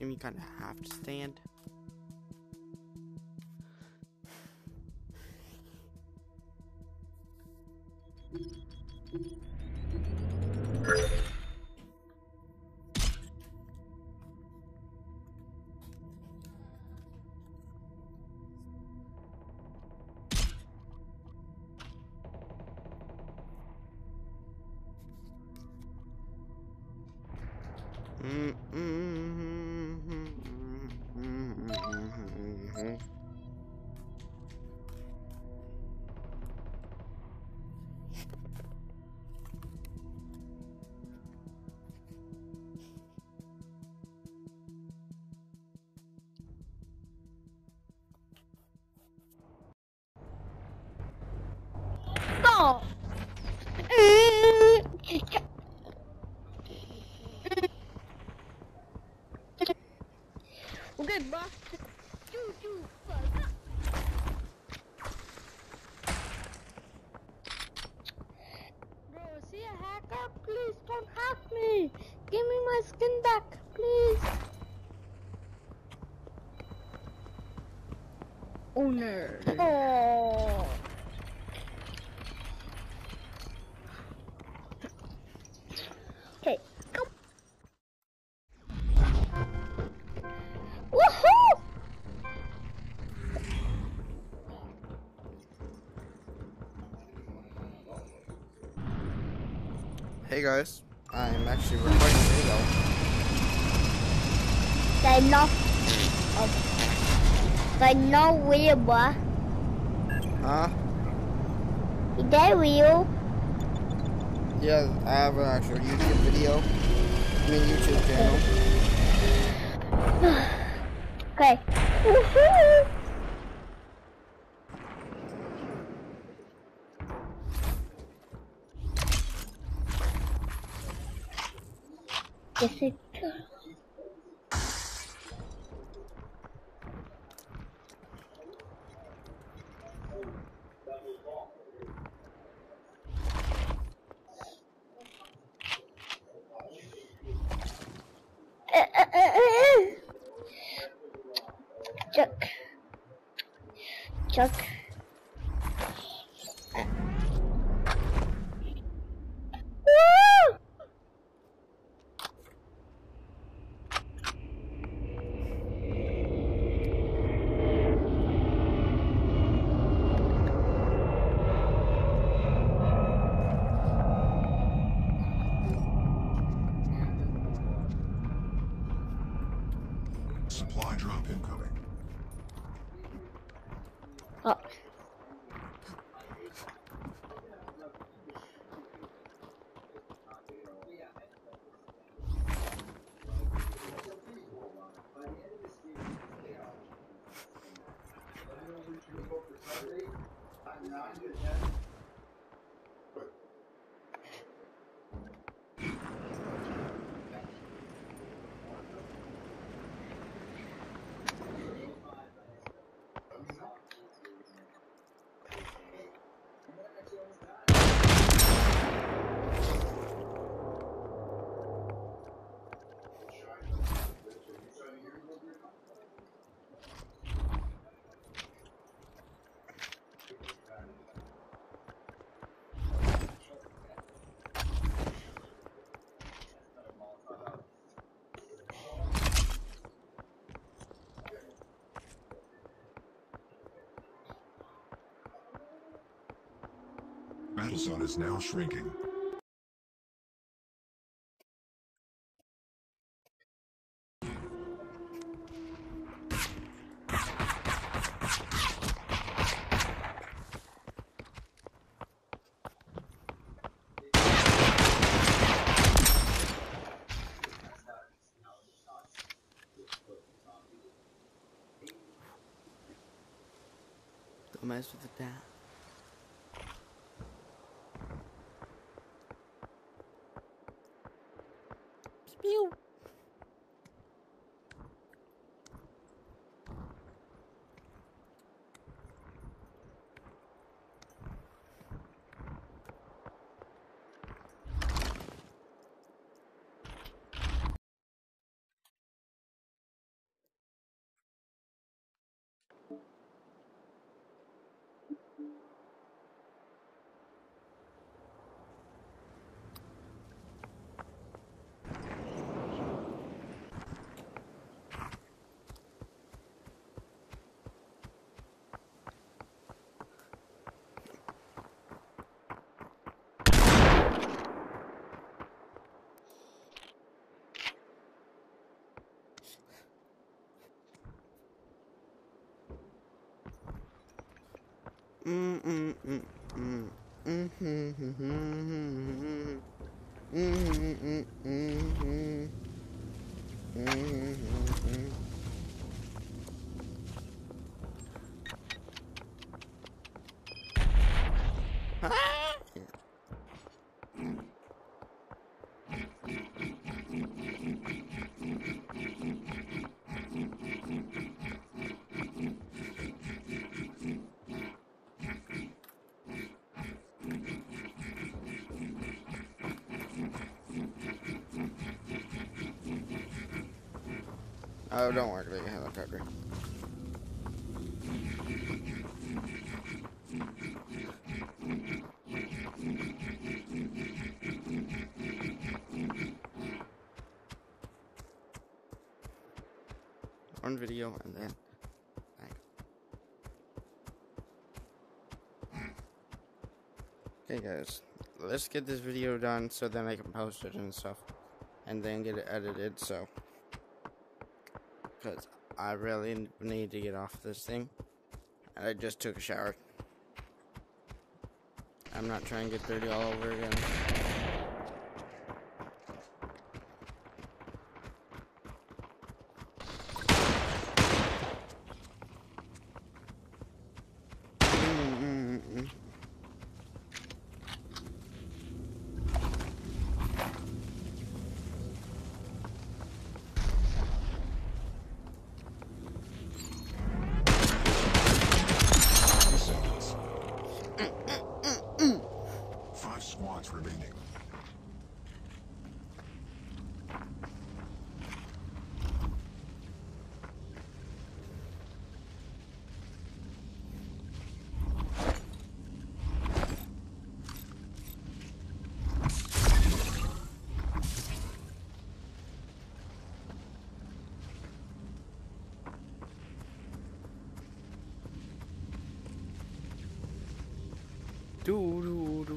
game, you kind of have to stand. Stop! Okay, bro. Bro, see a hacker? Please don't hack me. Give me my skin back, please. Oh no. Oh. Okay, go. Woohoo! Hey guys, I'm actually recording a video. They know real, boy. Huh? Is that real? Yeah, I have an actual YouTube video. YouTube channel. Okay. Woohoo! Yes, it. Chuck. Woo! Supply drop incoming. Oh. Battle zone is now shrinking. Don't mess with that. Pew. Oh, don't work like a helicopter. One video and then back. Okay guys, let's get this video done so then I can post it and stuff. And then get it edited, so. Because I really need to get off this thing. And I just took a shower. I'm not trying to get dirty all over again. Squads remaining. Do.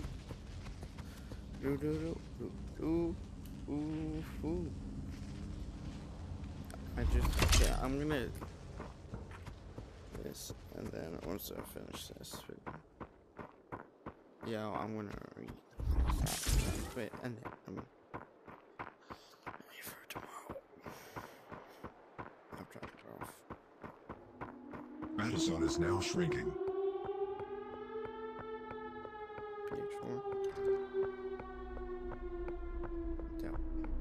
I'm gonna this, and then once I finish this, yeah, I'm gonna read that, and then I'm gonna ready for tomorrow. I've dropped it off. Madison is now shrinking. PH4. Down.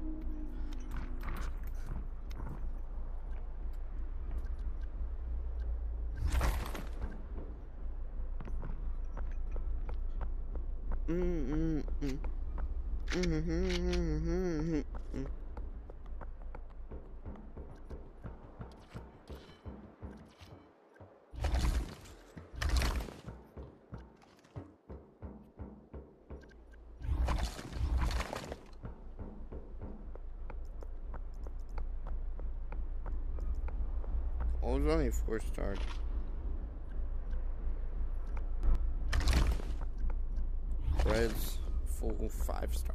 Oh, it's only 4 stars. Red's full 5 star.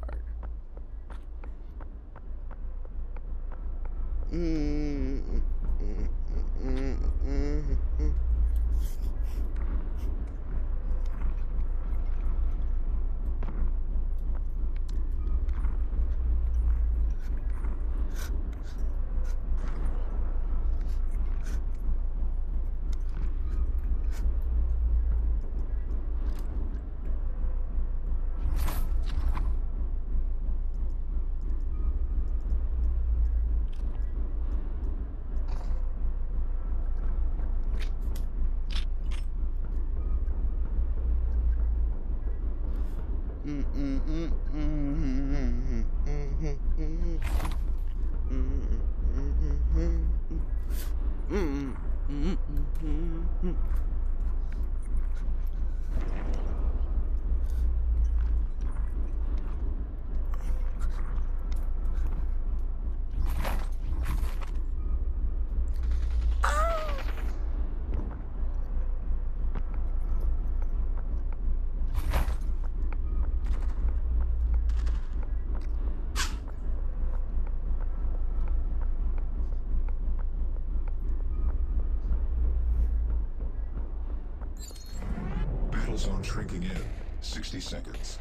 Battle zone shrinking in 60 seconds.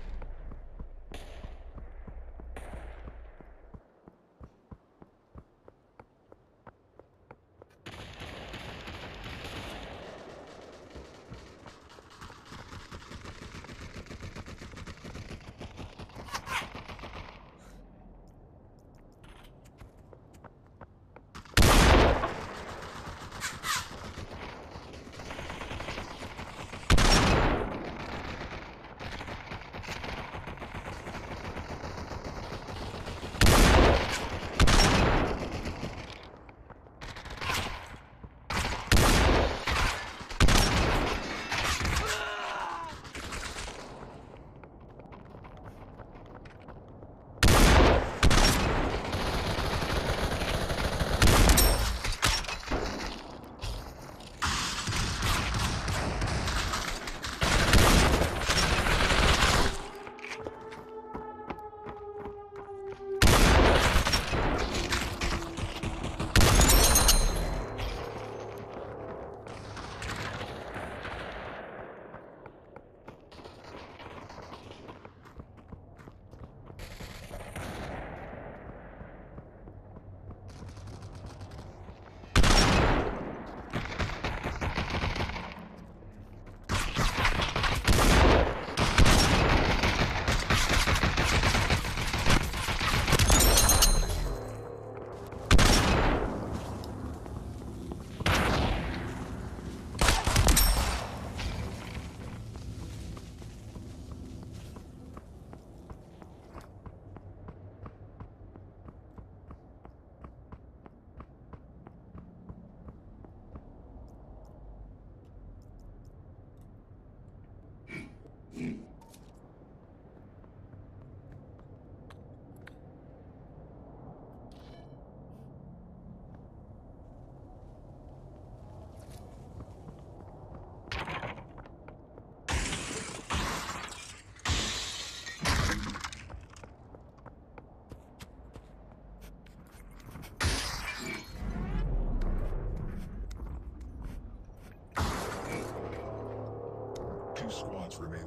Two squads remaining.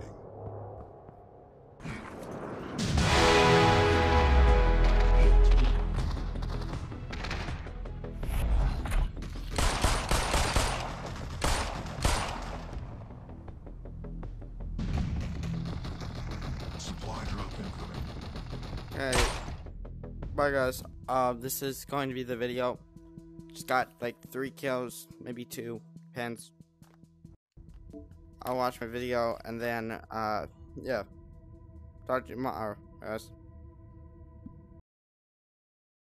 Supply drop incoming. Okay. Bye guys. This is going to be the video. Just got like 3 kills, maybe 2. Depends. I'll watch my video and then yeah. Talk to you tomorrow, guys.